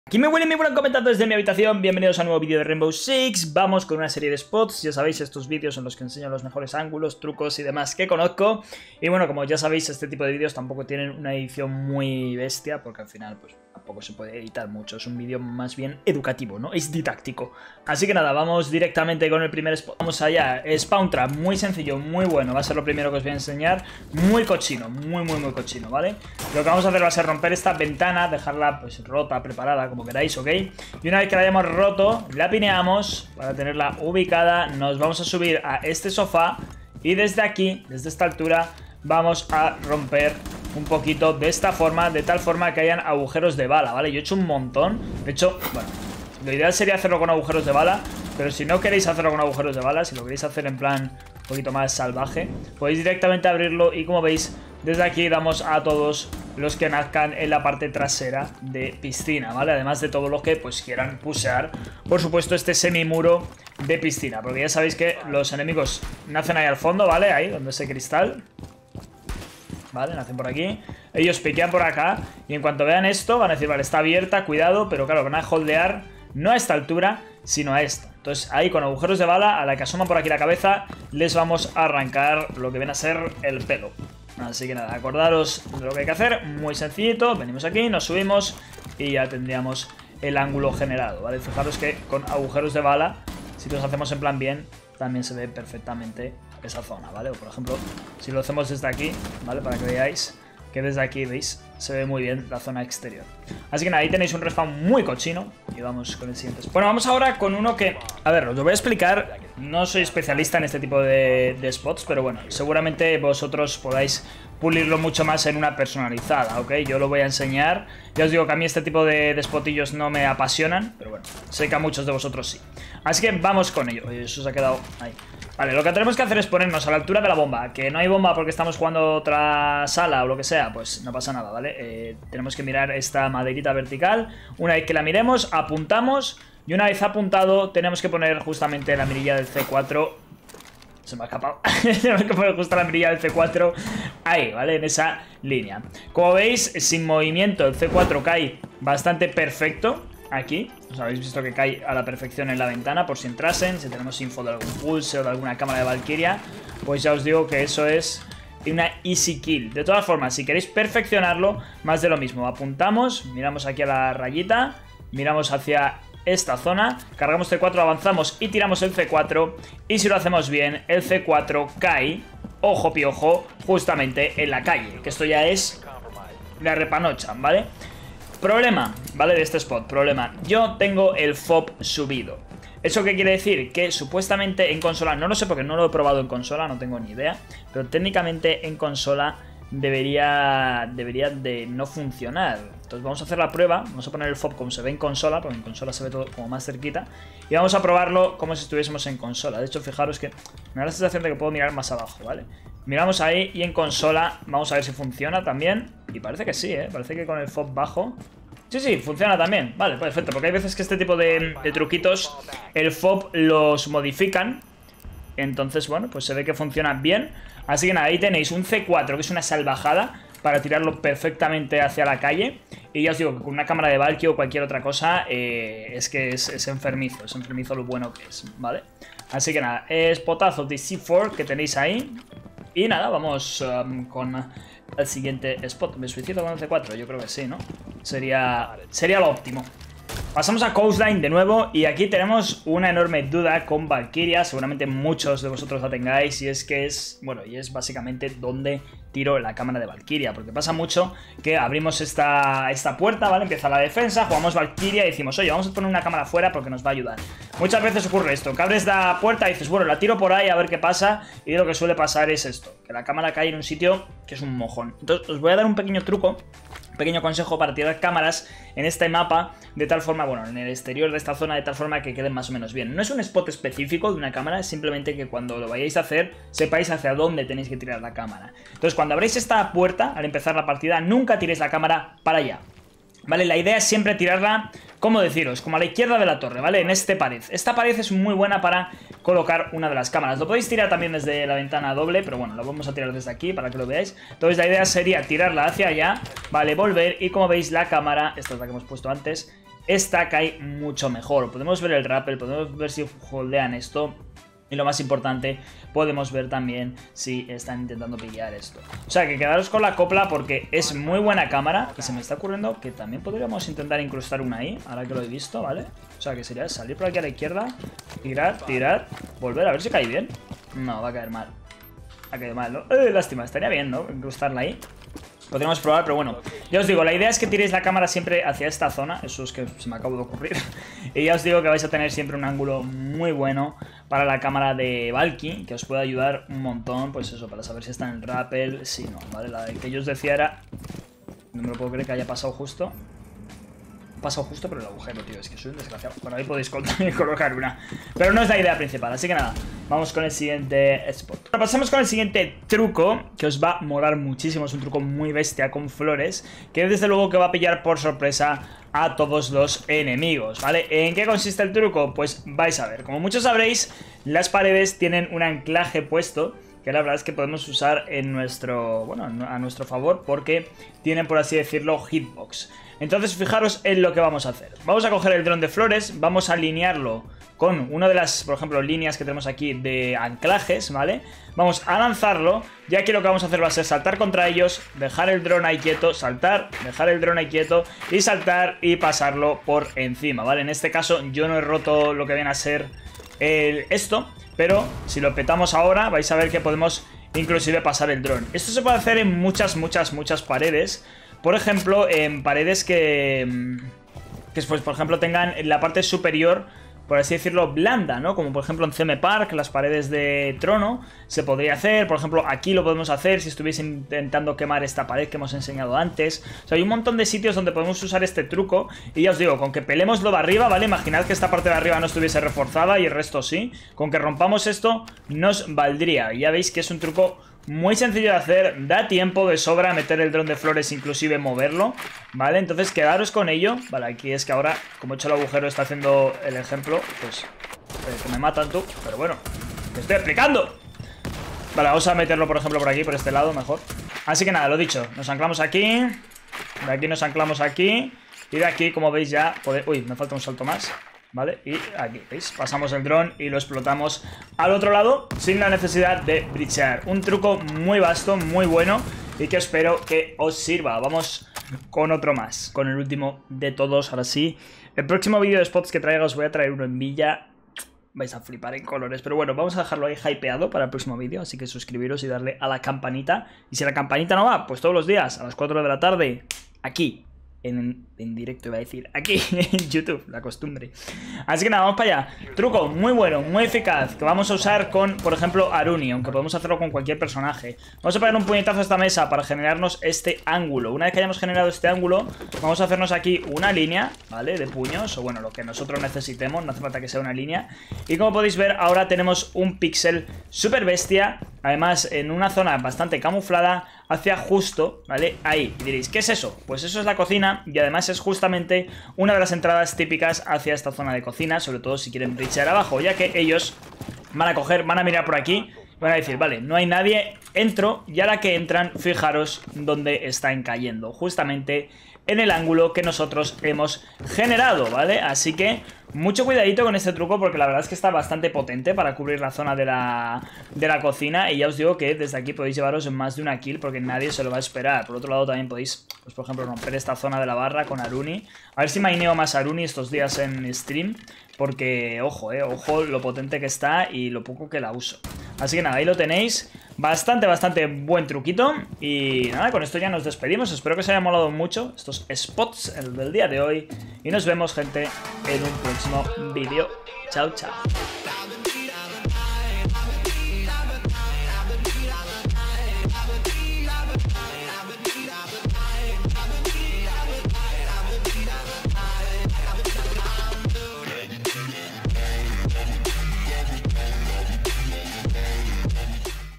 Aquí me huelen, comentando desde mi habitación. Bienvenidos a un nuevo vídeo de Rainbow Six. Vamos con una serie de spots. Ya sabéis, estos vídeos en los que enseño los mejores ángulos, trucos y demás que conozco. Y bueno, como ya sabéis, este tipo de vídeos tampoco tienen una edición muy bestia, porque al final pues tampoco se puede editar mucho. Es un vídeo más bien educativo, ¿no? Es didáctico. Así que nada, vamos directamente con el primer spot. Vamos allá. Spawn Trap, muy sencillo, muy bueno. Va a ser lo primero que os voy a enseñar. Muy cochino, muy cochino, ¿vale? Lo que vamos a hacer va a ser romper esta ventana, dejarla pues rota, preparada, como queráis, ¿ok? Y una vez que la hayamos roto, la pineamos para tenerla ubicada. Nos vamos a subir a este sofá y desde aquí, desde esta altura, vamos a romper un poquito de esta forma, de tal forma que hayan agujeros de bala, ¿vale? Yo he hecho un montón. De hecho, bueno, lo ideal sería hacerlo con agujeros de bala, pero si no queréis hacerlo con agujeros de bala, si lo queréis hacer en plan un poquito más salvaje, podéis directamente abrirlo y, como veis, desde aquí damos a todos los que nazcan en la parte trasera de piscina, ¿vale? Además de todos los que pues quieran pushear, por supuesto, este semimuro de piscina, porque ya sabéis que los enemigos nacen ahí al fondo, ¿vale? Ahí, donde ese cristal, ¿vale? Nacen por aquí. Ellos piquean por acá y en cuanto vean esto van a decir, vale, está abierta, cuidado, pero claro, van a holdear no a esta altura, sino a esta. Entonces ahí con agujeros de bala, a la que asoman por aquí la cabeza, les vamos a arrancar lo que viene a ser el pelo. Así que nada, acordaros de lo que hay que hacer, muy sencillito. Venimos aquí, nos subimos y ya tendríamos el ángulo generado, ¿vale? Fijaros que con agujeros de bala, si los hacemos en plan bien, también se ve perfectamente esa zona, ¿vale? O por ejemplo, si lo hacemos desde aquí, ¿vale? Para que veáis que desde aquí, ¿veis? Se ve muy bien la zona exterior. Así que nada, ahí tenéis un respawn muy cochino. Y vamos con el siguiente. Bueno, vamos ahora con uno que... A ver, os lo voy a explicar. No soy especialista en este tipo de spots, pero bueno, seguramente vosotros podáis pulirlo mucho más en una personalizada, ¿ok? Yo lo voy a enseñar. Ya os digo que a mí este tipo de spotillos no me apasionan, pero bueno, sé que a muchos de vosotros sí. Así que vamos con ello. Oye, eso se ha quedado ahí. Vale, lo que tenemos que hacer es ponernos a la altura de la bomba. Que no hay bomba porque estamos jugando otra sala o lo que sea, pues no pasa nada, ¿vale? Tenemos que mirar esta maderita vertical. Una vez que la miremos, apuntamos. Y una vez apuntado, tenemos que poner justamente la mirilla del C4. Se me ha escapado. Tenemos que poner justo la mirilla del C4 ahí, ¿vale? En esa línea. Como veis, sin movimiento, el C4 cae bastante perfecto. Aquí, os habéis visto que cae a la perfección en la ventana, por si entrasen. Si tenemos info de algún pulse o de alguna cámara de Valkyria, pues ya os digo que eso es una easy kill. De todas formas, si queréis perfeccionarlo, más de lo mismo. Apuntamos, miramos aquí a la rayita, miramos hacia esta zona, cargamos C4, avanzamos y tiramos el C4. Y si lo hacemos bien, el C4 cae, ojo piojo, justamente en la calle. Que esto ya es la repanocha, ¿vale? Problema, ¿vale? De este spot, problema. Yo tengo el FOB subido. ¿Eso qué quiere decir? Que supuestamente en consola, no lo sé porque no lo he probado en consola, no tengo ni idea, pero técnicamente en consola debería de no funcionar. Entonces vamos a hacer la prueba, vamos a poner el FOB como se ve en consola, porque en consola se ve todo como más cerquita, y vamos a probarlo como si estuviésemos en consola. De hecho, fijaros que me da la sensación de que puedo mirar más abajo, ¿vale? Miramos ahí y en consola vamos a ver si funciona también. Y parece que sí, ¿eh? Parece que con el FOB bajo... Sí, funciona también. Vale, perfecto, porque hay veces que este tipo de truquitos, el FOB los modifican. Entonces, bueno, pues se ve que funciona bien. Así que nada, ahí tenéis un C4, que es una salvajada, para tirarlo perfectamente hacia la calle. Y ya os digo que con una cámara de Valky o cualquier otra cosa, es que es enfermizo lo bueno que es, ¿vale? Así que nada, spotazo de C4 que tenéis ahí. Y nada, vamos con el siguiente spot. ¿Me suicido con el C4? Yo creo que sí, ¿no? Sería lo óptimo. Pasamos a Coastline de nuevo y aquí tenemos una enorme duda con Valkyria. Seguramente muchos de vosotros la tengáis y es que es, bueno, y es básicamente donde tiro la cámara de Valkyria. Porque pasa mucho que abrimos esta puerta, ¿vale? Empieza la defensa, jugamos Valkyria y decimos, oye, vamos a poner una cámara fuera porque nos va a ayudar. Muchas veces ocurre esto, que abres la puerta y dices, bueno, la tiro por ahí a ver qué pasa. Y lo que suele pasar es esto, que la cámara cae en un sitio que es un mojón. Entonces os voy a dar un pequeño truco, un pequeño consejo para tirar cámaras en este mapa de tal forma, bueno, en el exterior de esta zona, de tal forma que queden más o menos bien. No es un spot específico de una cámara, es simplemente que cuando lo vayáis a hacer sepáis hacia dónde tenéis que tirar la cámara. Entonces cuando abréis esta puerta, al empezar la partida, nunca tiréis la cámara para allá, ¿vale? La idea es siempre tirarla, como deciros, como a la izquierda de la torre, ¿vale? En esta pared. Esta pared es muy buena para colocar una de las cámaras. Lo podéis tirar también desde la ventana doble, pero bueno, lo vamos a tirar desde aquí para que lo veáis. Entonces la idea sería tirarla hacia allá, ¿vale? Volver y como veis la cámara, esta es la que hemos puesto antes, esta cae mucho mejor. Podemos ver el rappel, podemos ver si holdean esto. Y lo más importante, podemos ver también si están intentando pillar esto. O sea, que quedaros con la copla porque es muy buena cámara. Y se me está ocurriendo que también podríamos intentar incrustar una ahí, ahora que lo he visto, ¿vale? O sea, que sería salir por aquí a la izquierda, tirar, volver a ver si cae bien. No, va a caer mal. Ha caído mal, ¿no? Lástima, estaría bien, ¿no? Incrustarla ahí. Podríamos probar, pero bueno, ya os digo, la idea es que tiréis la cámara siempre hacia esta zona. Eso es que se me acaba de ocurrir. Y ya os digo que vais a tener siempre un ángulo muy bueno para la cámara de Valky, que os puede ayudar un montón, pues eso, para saber si está en el rappel, si no, ¿vale? La que yo os decía era... No me lo puedo creer que haya pasado justo. Pasado justo por el agujero, tío, es que soy un desgraciado. Bueno, ahí podéis colocar una, pero no es la idea principal, así que nada, vamos con el siguiente spot. Ahora pasamos con el siguiente truco, que os va a molar muchísimo. Es un truco muy bestia con flores, que desde luego que va a pillar por sorpresa a todos los enemigos, ¿vale? ¿En qué consiste el truco? Pues vais a ver. Como muchos sabréis, las paredes tienen un anclaje puesto, que la verdad es que podemos usar en nuestro, bueno, a nuestro favor, porque tienen, por así decirlo, hitbox. Entonces fijaros en lo que vamos a hacer. Vamos a coger el dron de flores, vamos a alinearlo con una de las, por ejemplo, líneas que tenemos aquí de anclajes, ¿vale? Vamos a lanzarlo, y aquí lo que vamos a hacer va a ser saltar contra ellos, dejar el dron ahí quieto, saltar, dejar el dron ahí quieto y saltar y pasarlo por encima, ¿vale? En este caso yo no he roto lo que viene a ser esto, pero si lo petamos ahora vais a ver que podemos inclusive pasar el dron. Esto se puede hacer en muchas paredes. Por ejemplo, en paredes que pues, por ejemplo, tengan en la parte superior, por así decirlo, blanda, ¿no? Como por ejemplo en CM Park, las paredes de trono, se podría hacer. Por ejemplo, aquí lo podemos hacer si estuviese intentando quemar esta pared que hemos enseñado antes. O sea, hay un montón de sitios donde podemos usar este truco. Y ya os digo, con que pelemos lo de arriba, ¿vale? Imaginad que esta parte de arriba no estuviese reforzada y el resto sí. Con que rompamos esto, nos valdría. Y ya veis que es un truco muy sencillo de hacer, da tiempo de sobra meter el dron de flores, inclusive moverlo, ¿vale? Entonces quedaros con ello. Vale, aquí es que ahora, como he hecho el agujero, está haciendo el ejemplo, pues que me matan tú, pero bueno, te estoy explicando. Vale, vamos a meterlo, por ejemplo, por aquí, por este lado, mejor. Así que nada, lo dicho, nos anclamos aquí, de aquí nos anclamos aquí, y de aquí, como veis ya, uy, me falta un salto más. ¿Vale? Y aquí, ¿veis? Pasamos el dron y lo explotamos al otro lado sin la necesidad de bridgear. Un truco muy vasto, muy bueno y que espero que os sirva. Vamos con otro más, con el último de todos, ahora sí. El próximo vídeo de spots que traiga os voy a traer uno en Villa. Vais a flipar en colores, pero bueno, vamos a dejarlo ahí hypeado para el próximo vídeo, así que suscribiros y darle a la campanita. Y si la campanita no va, pues todos los días a las 4 de la tarde, aquí. En directo iba a decir, aquí en YouTube, la costumbre. Así que nada, vamos para allá. Truco muy bueno, muy eficaz, que vamos a usar con, por ejemplo, Aruni, aunque podemos hacerlo con cualquier personaje. Vamos a pegar un puñetazo a esta mesa para generarnos este ángulo. Una vez que hayamos generado este ángulo, vamos a hacernos aquí una línea, ¿vale? De puños, o bueno, lo que nosotros necesitemos, no hace falta que sea una línea. Y como podéis ver, ahora tenemos un píxel súper bestia, además en una zona bastante camuflada, hacia justo, ¿vale? Ahí. Y diréis, ¿qué es eso? Pues eso es la cocina y además es justamente una de las entradas típicas hacia esta zona de cocina, sobre todo si quieren bridgear abajo, ya que ellos van a coger, van a mirar por aquí y van a decir, vale, no hay nadie, entro, y a la que entran, fijaros dónde están cayendo, justamente en el ángulo que nosotros hemos generado, ¿vale? Así que mucho cuidadito con este truco porque la verdad es que está bastante potente para cubrir la zona de la cocina. Y ya os digo que desde aquí podéis llevaros más de una kill porque nadie se lo va a esperar. Por otro lado también podéis, pues por ejemplo, romper esta zona de la barra con Aruni. A ver si maineo más Aruni estos días en stream, porque ojo lo potente que está y lo poco que la uso. Así que nada, ahí lo tenéis. Bastante buen truquito. Y nada, con esto ya nos despedimos. Espero que os haya molado mucho estos spots del día de hoy. Y nos vemos, gente, en un próximo vídeo. Chao, chao.